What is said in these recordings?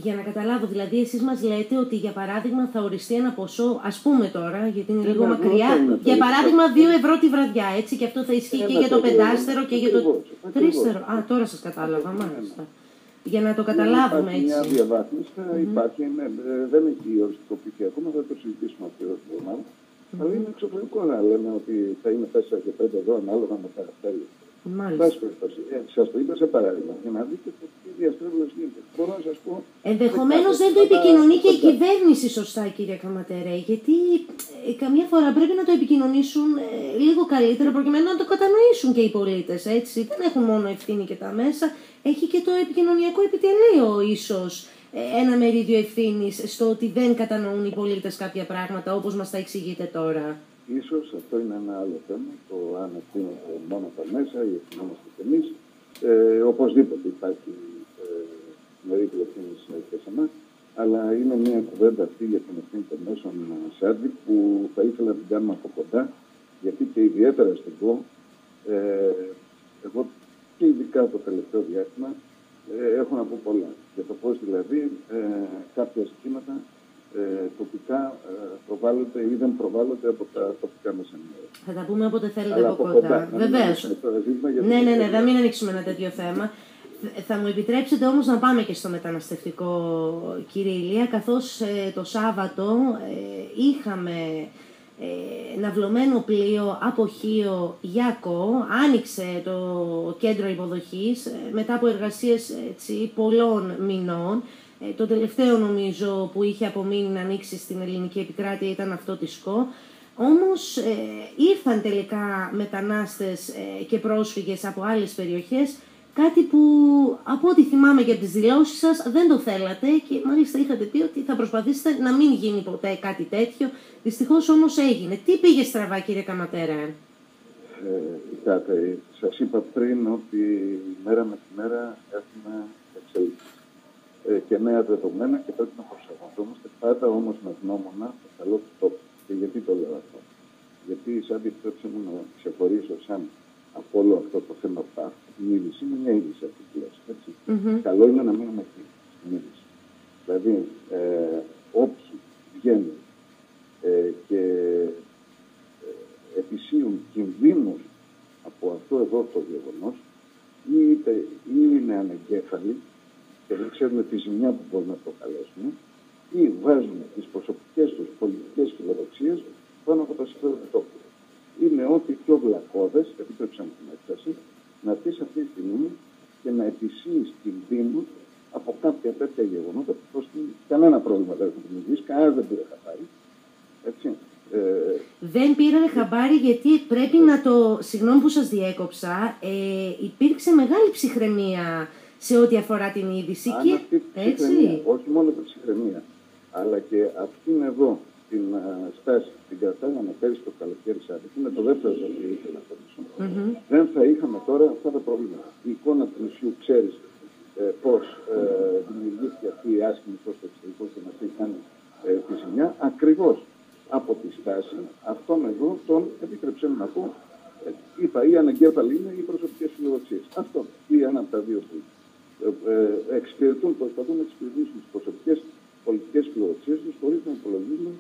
Για να καταλάβω, δηλαδή, εσείς μας λέτε ότι για παράδειγμα θα οριστεί ένα ποσό, ας πούμε τώρα, γιατί είναι λίγο μακριά, για παράδειγμα 2 ευρώ τη βραδιά, έτσι, και αυτό θα ισχύει και για το πεντάστερο και για το τρίστερο. Α, τώρα σας κατάλαβα, μάλιστα. Για να το καταλάβουμε έτσι. Υπάρχει μια διαβάθμιση, υπάρχει, δεν έχει οριστικοποιηθεί ακόμα, θα το συζητήσουμε αυτή την εβδομάδα. Αλλά είναι εξωφρενικό να λέμε ότι θα είναι 4 και 5 εδώ ανάλογα με τα θέλει. Σας το είπα σε παράδειγμα, για να δείτε τι διαστρέβλωση γίνεται. Μπορώ να σας πω. Ενδεχομένως δεν το επικοινωνεί και η κυβέρνηση σωστά, κύριε Καματερέ, γιατί καμιά φορά πρέπει να το επικοινωνήσουν λίγο καλύτερα προκειμένου να το κατανοήσουν και οι πολίτες. Έτσι. Δεν έχουν μόνο ευθύνη και τα μέσα, έχει και το επικοινωνιακό επιτελείο ίσως ένα μερίδιο ευθύνης στο ότι δεν κατανοούν οι πολίτες κάποια πράγματα όπως μας τα εξηγείτε τώρα. Ίσως αυτό είναι ένα άλλο θέμα, το αν ευθύνονται μόνο τα μέσα ή ευθυνόμαστε κι εμείς. Οπωσδήποτε υπάρχει μερίδιο ευθύνης και σε εμάς, αλλά είναι μια κουβέντα αυτή για την ευθύνη των μέσων Σάρντι που θα ήθελα να την κάνουμε από κοντά, γιατί και ιδιαίτερα στην ΚΟ, εγώ και ειδικά το τελευταίο διάστημα έχω να πω πολλά. Για το πώς δηλαδή κάποια ζητήματα τοπικά προβάλλονται ή δεν προβάλλονται από τα τοπικά μέσα ενημέρωσης. Θα τα πούμε όποτε θέλετε από κοντά. Βεβαίως. Ναι, θα μην ανοίξουμε ένα τέτοιο θέμα. Θα μου επιτρέψετε όμως να πάμε και στο μεταναστευτικό, κύριε Ηλία, καθώς το Σάββατο είχαμε ναυλωμένο πλοίο από Χίο για ΚΟ, άνοιξε το κέντρο υποδοχής μετά από εργασίες πολλών μηνών. Το τελευταίο νομίζω που είχε απομείνει να ανοίξει στην ελληνική επικράτεια ήταν αυτό της ΚΟ. Όμως ήρθαν τελικά μετανάστες και πρόσφυγες από άλλες περιοχές, κάτι που από ό,τι θυμάμαι και από τις δηλώσεις σας δεν το θέλατε και μάλιστα είχατε πει ότι θα προσπαθήσετε να μην γίνει ποτέ κάτι τέτοιο. Δυστυχώς όμως έγινε. Τι πήγε στραβά, κύριε Καματέρα? Κοιτάτε, σας είπα πριν ότι μέρα με τη μέρα έχουμε εξελίξεις και νέα δεδομένα και πρέπει να προσαρμοζόμαστε πάντα όμως με γνώμονα το καλό του τόπου. Και γιατί το λέω αυτό? Γιατί σαν επιτρέψτε μου να ξεχωρίσω σαν από όλο αυτό το θέμα που υπάρχει. Η είδηση είναι μια είδηση αυτή τη λέξη. Καλό είναι να μείνουμε εκεί στην είδηση. Δηλαδή, όποιοι βγαίνουν και επισύουν κινδύνους από αυτό εδώ το γεγονός, ή είναι ανεγκέφαλοι και δεν ξέρουν τη ζημιά που μπορούν να προκαλέσουν, ή βάζουν τις προσωπικές τους πολιτικές φιλοδοξίες πάνω από τα συμφέροντα του τόπου. Είναι ό,τι πιο βλακώδες, επιτρέψτε μου την έκφραση, να πεις αυτή τη στιγμή και να επισύεις κινδύνους από κάποια τέτοια γεγονότα που προς κανένα πρόβλημα δεν έχουν δημιουργήσει, κανένας δεν πήρε χαμπάρι. Έτσι. Δεν πήραν χαμπάρι γιατί πρέπει να το... Συγγνώμη που σας διέκοψα, υπήρξε μεγάλη ψυχραιμία σε ό,τι αφορά την είδηση. Αν και αυτή ψυχραιμία, όχι μόνο την ψυχραιμία, αλλά και αυτήν εδώ την στάση την κρατάγαμε πέρυσι το καλοκαίρι Σάββατο, είναι το δεύτερο το οποίο ήθελα να τονίσω. Δεν θα είχαμε τώρα αυτά τα προβλήματα. Η εικόνα του νησιού, ξέρεις πώς δημιουργήθηκε αυτή η άσχημη στο εξωτερικό και μας έχει κάνει τη ζημιά, ακριβώς από τη στάση αυτών εδώ των, επιτρέψτε μου να πω, είπα, ή ανεγκέφαλοι είναι οι προσωπικές φιλοδοξίες. Αυτό ή ένα από τα δύο που προσπαθούν να εξυπηρετήσουν τις προσωπικές πολιτικές φιλοδοξίες τους χωρίς να υπολογίζουν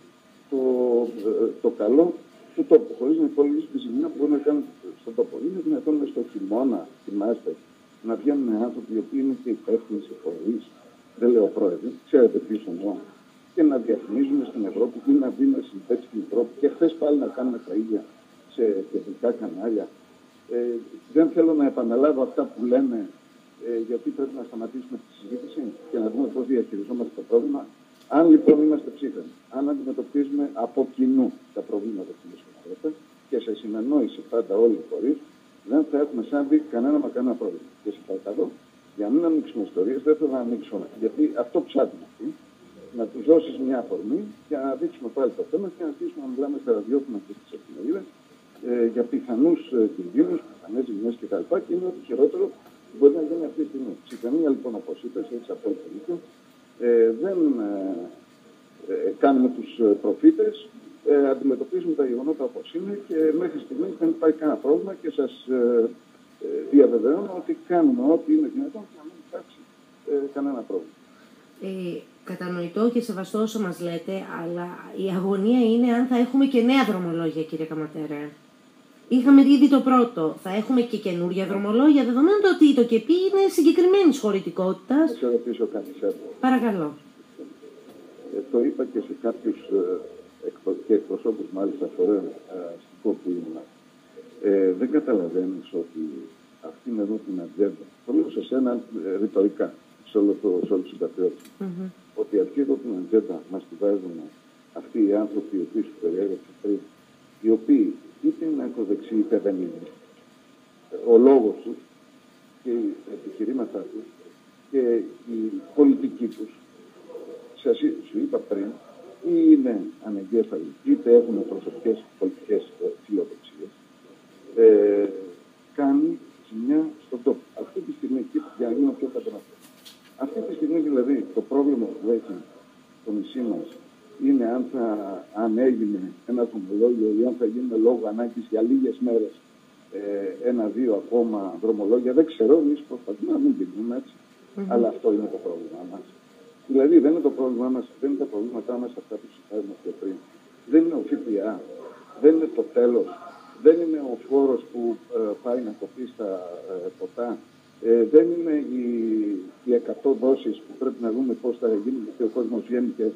το καλό του τόπου, χωρίς να υπολογίζουν τη ζημιά που μπορούν να κάνουν στον τόπο. Είναι δυνατόν μες στο χειμώνα, θυμάστε, να βγαίνουν άνθρωποι οι οποίοι είναι και υπεύθυνοι σε φορείς, δεν λέω πρόεδροι, ξέρετε ποιος εννοώ, και να διαφημίζουν στην Ευρώπη ή να δίνουν συμπέτσι στην Ευρώπη. Και χθες πάλι να κάνουμε τα ίδια σε κεντρικά κανάλια. Δεν θέλω να επαναλάβω αυτά που λένε, γιατί πρέπει να σταματήσουμε τη συζήτηση και να δούμε πώς διαχειριζόμαστε το πρόβλημα. Αν λοιπόν είμαστε ψύχρεμοι, αν αντιμετωπίζουμε από κοινού τα προβλήματα που βρίσκονται και σε συνεννόηση πάντα όλοι οι φορείς, δεν θα έχουμε σαν δει κανένα πρόβλημα. Και σε παρακαλώ, για να μην ανοίξουμε ιστορίες, δεν θέλω να ανοίξουμε. Γιατί αυτό ψάχνουν αυτοί, να τους δώσεις μια αφορμή για να δείξουμε πάλι το θέμα και να αρχίσουμε να μιλάμε στα ραδιόφωνα και στις εφημερίδες για πιθανούς κινδύνους, πιθανές ζημιές κτλ. Και είναι ό,τι χειρότερο που μπορεί να γίνει αυτή τη στιγμή. Ψυχραιμία λοιπόν, όπως είπες, έχεις απόλυτο δίκιο. Δεν κάνουμε τους προφήτες, αντιμετωπίζουμε τα γεγονότα όπως είναι και μέχρι στιγμής δεν υπάρχει κανένα πρόβλημα και σας διαβεβαιώνω ότι κάνουμε ό,τι είναι δυνατόν και να μην υπάρξει κανένα πρόβλημα. Κατανοητό και σεβαστό όσο μας λέτε, αλλά η αγωνία είναι αν θα έχουμε και νέα δρομολόγια, κύριε Καματέρα. Είχαμε ήδη το πρώτο. Θα έχουμε και καινούργια δρομολόγια, δεδομένου ότι το ΚΕΠΗ είναι συγκεκριμένη χωρητικότητα. Θα σε ρωτήσω κάτι σέβο. Παρακαλώ. Το είπα και σε κάποιους εκπροσώπους, μάλιστα, φορέων αστικό που ήμουν. Δεν καταλαβαίνεις ότι αυτήν εδώ την ατζέντα, το λέω σε σένα ρητορικά, σε όλους τους συμπατριώτες, ότι αυτή εδώ την ατζέντα μας τη βάζουν αυτοί οι άνθρωποι οι οποίοι σου περιέγραψα πριν, οι οποίοι είτε είναι ακροδεξιοί είτε δεν είναι. Ο λόγος τους και οι επιχειρήματά τους και η πολιτική τους, σου είπα πριν, ή είναι ανεγκέφαλοι, είτε έχουν προσωπικές πολιτικές φιλοδοξίες, κάνει ζημιά στον τόπο. Αυτή τη στιγμή, για να γίνω πιο καταναστικό, αυτή τη στιγμή δηλαδή το πρόβλημα που έχει το νησί μας είναι αν έγινε ένα δρομολόγιο ή αν θα γίνει λόγω ανάγκης για λίγες μέρες ένα-δύο ακόμα δρομολόγια. Δεν ξέρω, εμείς προσπαθούμε να μην γίνουμε έτσι. Αλλά αυτό είναι το πρόβλημά μας. Δηλαδή δεν είναι το πρόβλημά μας, δεν είναι τα προβλήματά μας αυτά που συζητάμε πιο πριν. Δεν είναι ο ΦΠΑ, δεν είναι το τέλος, δεν είναι ο φόρος που πάει να κοπεί στα ποτά, δεν είναι οι 100 δόσεις που πρέπει να δούμε πώς θα γίνει, γιατί ο κόσμος βγαίνει και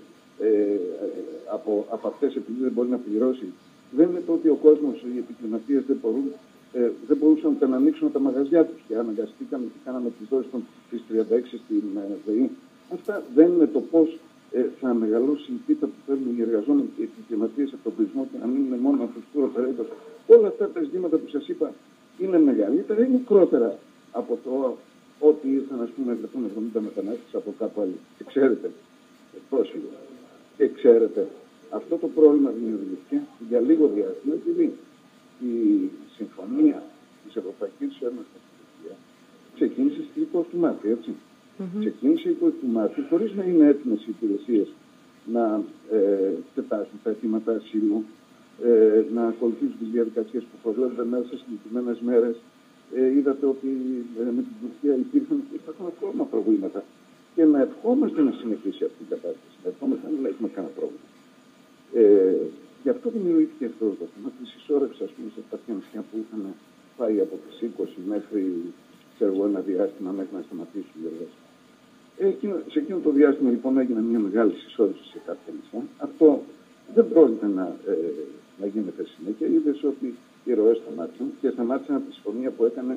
από αυτές επειδή δεν μπορεί να πληρώσει. Δεν είναι το ότι ο κόσμος, οι επιχειρηματίες δεν μπορούσαν να ανοίξουν τα μαγαζιά τους και αναγκαστήκαν και κάναμε τις δόσεις των 36 στην ΔΕΗ. Αυτά δεν είναι το πώς θα μεγαλώσει η πίτα που παίρνουν οι εργαζόμενοι και οι επιχειρηματίες από τον τουρισμό και να μην είναι μόνο αυτούς του operators. Όλα αυτά τα ζητήματα που σας είπα είναι μεγαλύτερα ή μικρότερα από το ότι ήρθαν, ας πούμε, 170 μετανάστες από κάπου αλλού. Και ξέρετε, πρόσφυγες. Και ξέρετε, αυτό το πρόβλημα δημιουργήθηκε για λίγο διάστημα, επειδή η συμφωνία της Ευρωπαϊκής Ένωσης με την Τουρκία ξεκίνησε στις 20 του Μάρτη, έτσι. Ξεκίνησε 20 του Μάρτη, χωρίς να είναι έτοιμες οι υπηρεσίες να εξετάσουν τα αιτήματα ασύλου, να ακολουθήσουν τις διαδικασίες που προβλέπονται μέσα σε συγκεκριμένες μέρες. Είδατε ότι με την Τουρκία υπάρχουν ακόμα προβλήματα. Και να ευχόμαστε να συνεχίσει αυτή η κατάσταση. Να ευχόμαστε να μην έχουμε κανένα πρόβλημα. Γι' αυτό δημιουργήθηκε αυτό το θέμα τη ισόρρευση, ας πούμε, σε αυτά τα νησιά που είχαν πάει από τις 20 μέχρι ένα διάστημα μέχρι να σταματήσουν οι εργασίες. Σε εκείνο το διάστημα λοιπόν έγινε μια μεγάλη συσσόρευση σε κάποια νησιά. Αυτό δεν πρόκειται να γίνεται συνέχεια. Είδες ότι οι ροές σταμάτησαν και σταμάτησαν από τη συμφωνία που έκανε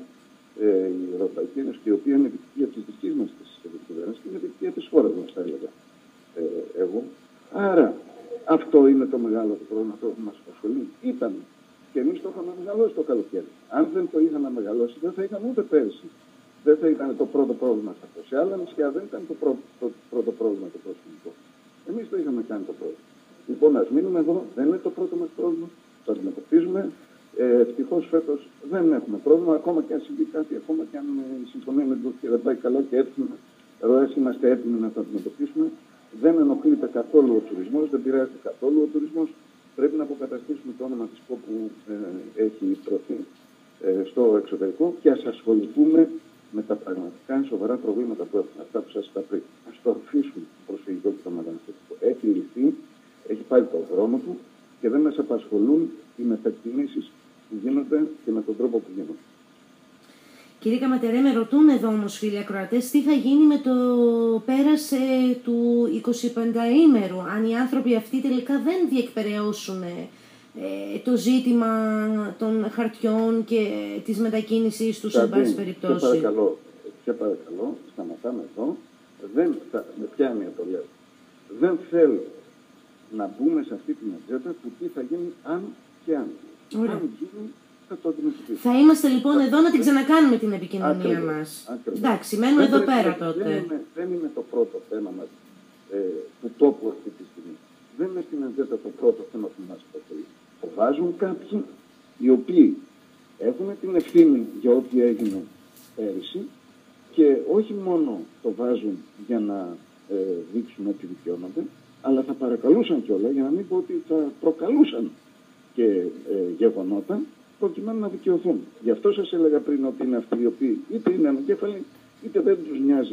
η Ευρωπαϊκή Ένωση, η οποία είναι επιτυχία της δικής μας της κυβέρνησης και είναι επιτυχία της χώρας μας, θα έλεγα εγώ. Άρα αυτό είναι το μεγάλο πρόβλημα που μας απασχολεί. Ήταν και εμείς το είχαμε μεγαλώσει το καλοκαίρι. Αν δεν το είχαμε μεγαλώσει, δεν θα είχαμε ούτε πέρυσι. Δεν θα ήταν το πρώτο πρόβλημα σε αυτό. Σε άλλα νησιά δεν ήταν το πρώτο πρόβλημα το προσφυγικό. Εμείς το είχαμε κάνει το πρώτο. Λοιπόν, ας μείνουμε εδώ. Δεν είναι το πρώτο μας πρόβλημα. Το αντιμετωπίζουμε. Ευτυχώς φέτος δεν έχουμε πρόβλημα. Ακόμα και αν συμβεί κάτι, ακόμα και αν η συμφωνία με την Τουρκία δεν πάει καλά και έτοιμα ροές, είμαστε έτοιμοι να το αντιμετωπίσουμε. Δεν ενοχλείται καθόλου ο τουρισμός, δεν πειράζει καθόλου ο τουρισμός. Πρέπει να αποκαταστήσουμε το όνομα της που έχει προωθεί στο εξωτερικό και ας ασχοληθούμε με τα πραγματικά σοβαρά προβλήματα που έχουμε. Αυτά που σας είπα πριν. Ας το αφήσουμε το προσφυγικό και το μεταναστευτικό. Έχει λυθεί, έχει πάρει τον δρόμο του και δεν μας απασχολούν οι μετακινήσεις που γίνονται και με τον τρόπο που γίνονται. Κύριε Καματερέ, με ρωτούν εδώ όμως φίλοι ακροατές τι θα γίνει με το πέρας του 25ήμερου, αν οι άνθρωποι αυτοί τελικά δεν διεκπεραιώσουν το ζήτημα των χαρτιών και της μετακίνησης τους, εν πάση περιπτώσει. Και παρακαλώ, σταματάμε εδώ. Με ποια έννοια το λέω. Δεν θέλω να μπούμε σε αυτή την ατζέντα του τι θα γίνει αν και αν. Ωραία. Αν γίνει, θα το αντιμετωπίσουμε. Θα είμαστε λοιπόν εδώ να την ξανακάνουμε την επικοινωνία μας. Εντάξει, μένουμε εδώ πέρα τότε. Δεν είναι το πρώτο θέμα μας του τόπου αυτή τη στιγμή. Δεν είναι στην ατζέντα το πρώτο θέμα που μας απασχολεί. Το βάζουν κάποιοι οι οποίοι έχουν την ευθύνη για ό,τι έγινε πέρυσι και όχι μόνο το βάζουν για να δείξουν ότι δικαιώνονται, αλλά θα παρακαλούσαν κιόλα, για να μην πω ότι θα προκαλούσαν και γεγονότα προκειμένου να δικαιωθούν. Γι' αυτό σας έλεγα πριν ότι είναι αυτοί οι οποίοι είτε είναι ανακέφαλοι, είτε δεν τους νοιάζει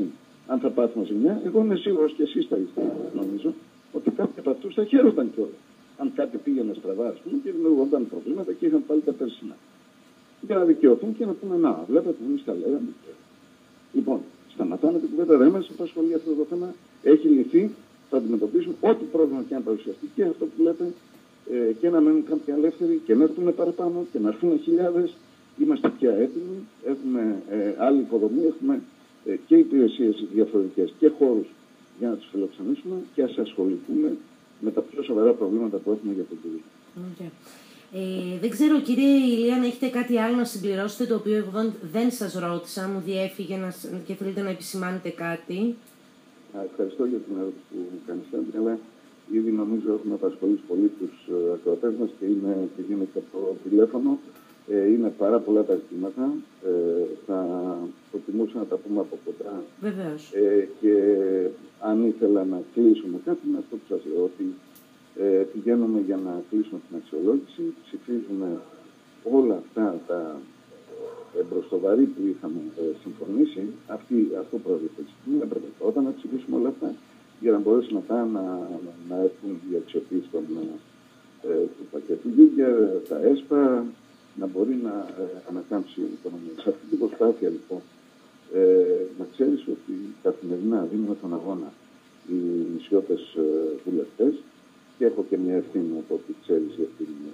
αν θα πάθουμε ζημιά. Εγώ είμαι σίγουρος και εσείς θα είστε, νομίζω, ότι κάποιοι από αυτούς θα χαίρονταν κιόλας. Αν κάτι πήγαινε στραβά, ας πούμε, και δημιουργούνταν προβλήματα και είχαν πάλι τα περσινά. Για να δικαιωθούν και να πούμε, να, βλέπετε, εμείς τα λέγαμε. Λοιπόν, σταματάμε την κουβέντα, δεν μας απασχολεί αυτό το θέμα. Έχει λυθεί, θα αντιμετωπίσουμε ό,τι πρόβλημα και αν παρουσιαστεί και αυτό που λέτε, και να μένουν κάποιοι ελεύθεροι και να έρθουν παραπάνω και να έρθουν χιλιάδες. Είμαστε πια έτοιμοι, έχουμε άλλη υποδομή, έχουμε και υπηρεσίες διαφορετικές και χώρους για να τους φιλοξενήσουμε και ας ασχοληθούμε με τα πιο σοβαρά προβλήματα που έχουμε για τον τουρισμό. Okay. Δεν ξέρω, κύριε Ηλία, αν έχετε κάτι άλλο να συμπληρώσετε, το οποίο εγώ δεν σας ρώτησα, μου διέφυγε και θέλετε να επισημάνετε κάτι. Ευχαριστώ για την ερώτηση που μου κάνετε, αλλά ήδη νομίζω έχουμε απασχολήσει πολύ τους ακροατές μας και γίνεται και από το τηλέφωνο. Είναι πάρα πολλά τα ζητήματα. Θα προτιμούσα να τα πούμε από κοντά. Βεβαίως. Και αν ήθελα να κλείσουμε κάτι, είναι αυτό που σας λέω, ότι πηγαίνουμε για να κλείσουμε την αξιολόγηση, ψηφίζουμε όλα αυτά τα μπροστοβαρή που είχαμε συμφωνήσει. Αυτό προέρχεται. Έπρεπε πρώτα να ψηφίσουμε όλα αυτά για να μπορέσουν μετά να έρθουν οι αξιοποιήσεις του πακέτου Γιούγκερ, τα ΕΣΠΑ, να μπορεί να ανακάμψει η οικονομία. Σε αυτή την προσπάθεια, λοιπόν, να ξέρεις ότι καθημερινά δίνουμε τον αγώνα οι νησιώτες βουλευτές και έχω και μια ευθύνη από ό,τι ξέρεις για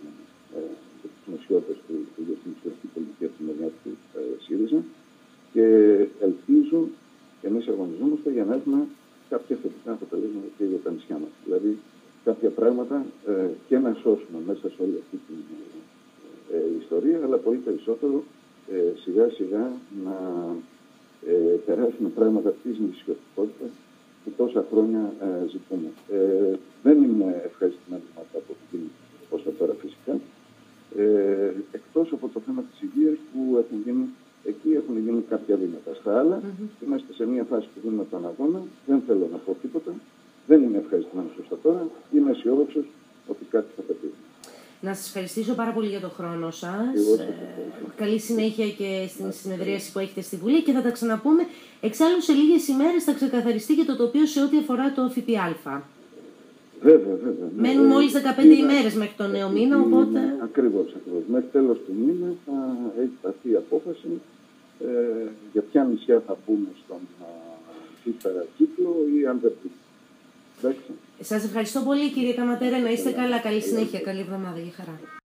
τους νησιώτες για την νησιωτική πολιτική ευθυνότητα του ΣΥΡΙΖΑ και ελπίζω και εμείς αγωνιζόμαστε για να έχουμε κάποια θετικά αποτελέσματα και για τα νησιά μας. Δηλαδή κάποια πράγματα και να σώσουμε μέσα σε όλη αυτή την ιστορία, αλλά πολύ περισσότερο σιγά σιγά να περάσουμε πράγματα της νησιωτικότητας που τόσα χρόνια ζητούμε. Δεν είμαι ευχαριστημένο με αυτά που γίνει ως τώρα φυσικά, εκτός από το θέμα της υγείας που εκεί έχουν γίνει κάποια βήματα. Στα άλλα, είμαστε σε μια φάση που δίνουμε τον αγώνα, δεν θέλω να πω τίποτα, δεν είμαι ευχαριστημένος ως τώρα, είμαι αισιόδοξος ότι κάτι θα πετύχει. Να σας ευχαριστήσω πάρα πολύ για τον χρόνο σας. Καλή συνέχεια και στην συνεδρίαση που έχετε στη Βουλή και θα τα ξαναπούμε. Εξάλλου σε λίγες ημέρες θα ξεκαθαριστεί και το τοπίο σε ό,τι αφορά το ΦΠΑ. Βέβαια. Μένουν μόλις 15 ημέρες μέχρι τον νέο μήνα, οπότε... Ακριβώς. Μέχρι τέλος του μήνα θα έχει πάρθει η απόφαση για ποια νησιά θα μπούμε στον ΦΠΑ κύκλο ή αν δεν μπούμε. Σας ευχαριστώ πολύ, κύριε Καματέρα. Να είστε καλά. Καλή συνέχεια. Καλή εβδομάδα. Γεια χαρά.